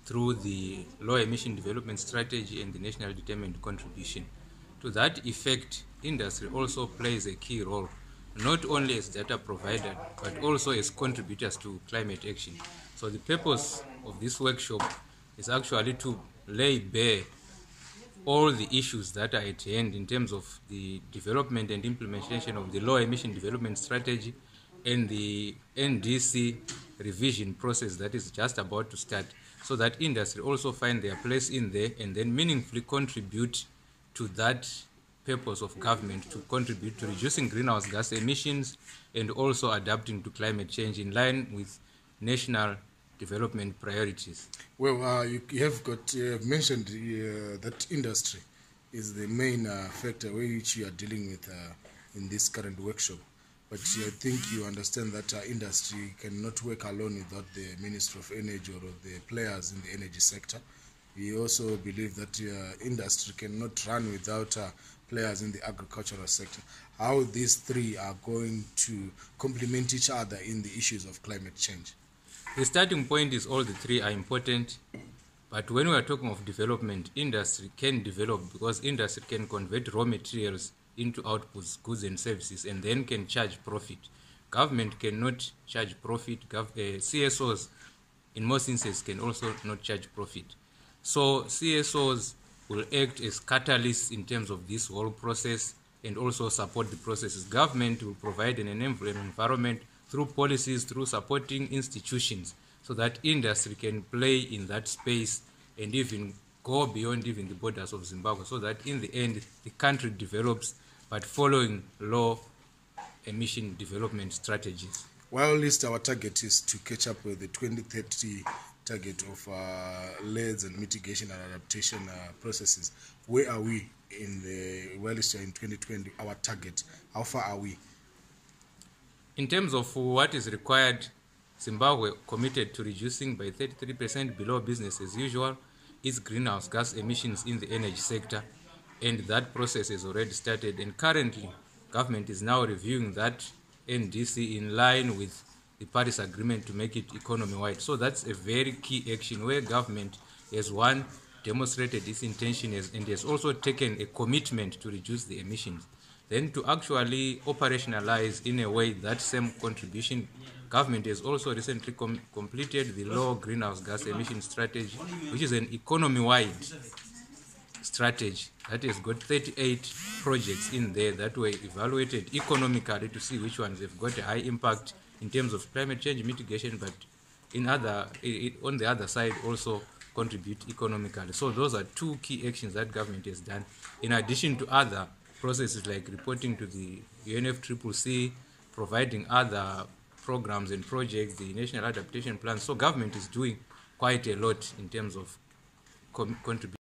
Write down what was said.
through the Low Emission Development Strategy and the National Determined Contribution. To that effect, industry also plays a key role, not only as data provider, but also as contributors to climate action. So the purpose of this workshop is actually to lay bare all the issues that are at hand in terms of the development and implementation of the Low Emission Development Strategy and the NDC revision process that is just about to start, so that industry also find their place in there and then meaningfully contribute to that purpose of government, to contribute to reducing greenhouse gas emissions and also adapting to climate change in line with national development priorities. Well, you have mentioned that industry is the main factor which you are dealing with in this current workshop. But I think you understand that industry cannot work alone without the Ministry of Energy or the players in the energy sector. We also believe that industry cannot run without players in the agricultural sector. How these three are going to complement each other in the issues of climate change? The starting point is all the three are important, but when we are talking of development, industry can develop because industry can convert raw materials into outputs, goods and services, and then can charge profit. Government cannot charge profit. CSOs, in most instances, can also not charge profit. So CSOs will act as catalysts in terms of this whole process and also support the processes. Government will provide an environment through policies, through supporting institutions, so that industry can play in that space and even go beyond even the borders of Zimbabwe, so that in the end the country develops, but following low emission development strategies. Well, at least our target is to catch up with the 2030 target of LEDs and mitigation and adaptation processes. Where are we in the, well, in 2020, our target? How far are we? In terms of what is required, Zimbabwe committed to reducing by 33% below business as usual its greenhouse gas emissions in the energy sector, and that process has already started. And currently, government is now reviewing that NDC in line with the Paris Agreement to make it economy-wide. So that's a very key action where government has demonstrated its intention and has also taken a commitment to reduce the emissions. Then to actually operationalize in a way that same contribution, government has also recently completed the low greenhouse gas emission strategy, which is an economy-wide strategy that has got 38 projects in there that were evaluated economically to see which ones have got a high impact in terms of climate change mitigation, but on the other side also contribute economically. So those are two key actions that government has done, in addition to other processes like reporting to the UNFCCC, providing other programs and projects, the National Adaptation Plan. So government is doing quite a lot in terms of contributing.